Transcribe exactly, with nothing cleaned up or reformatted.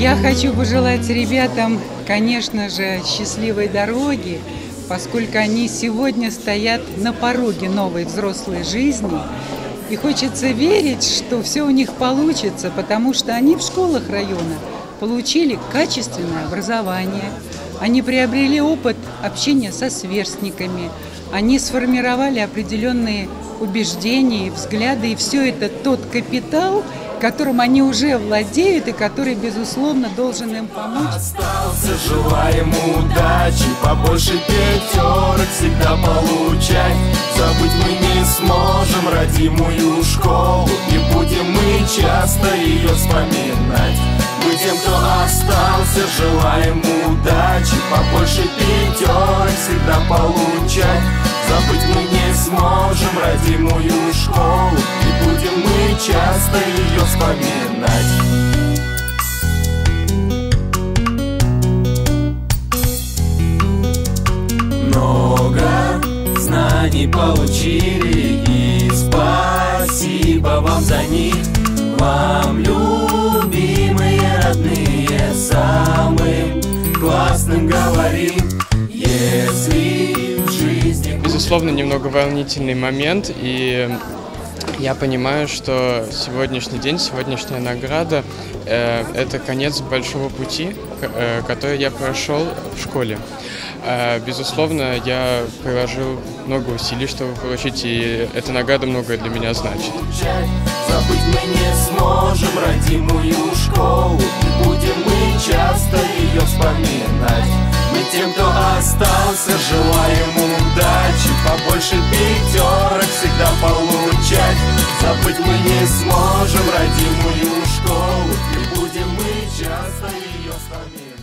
Я хочу пожелать ребятам, конечно же, счастливой дороги, поскольку они сегодня стоят на пороге новой взрослой жизни. И хочется верить, что все у них получится, потому что они в школах района получили качественное образование, они приобрели опыт общения со сверстниками, они сформировали определенные убеждения и взгляды, и все это тот капитал, которым они уже владеют и который, безусловно, должен им помочь. Остался, желаем удачи, побольше пятерок всегда получать. Забыть мы не сможем родимую школу, и будем мы часто ее вспоминать. Мы тем, кто остался, желаем удачи, побольше пятерок всегда получать. Забыть мы не сможем родимую школу, и будем мы часто ее вспоминать. Много знаний получили, и спасибо вам за них. Вам, любимые, родные, самым классным говорим, если в жизни... Безусловно, немного волнительный момент, и я понимаю, что сегодняшний день, сегодняшняя награда э, – это конец большого пути, э, который я прошел в школе. Э, безусловно, я приложил много усилий, чтобы получить, и эта награда многое для меня значит. Забыть мы не сможем родимую школу, и будем мы часто ее вспоминать. Мы тем, кто остался, желаем удачи, побольше пятерок всегда получать. Забыть мы не сможем родимую школу, и будем мы часто ее вспоминать.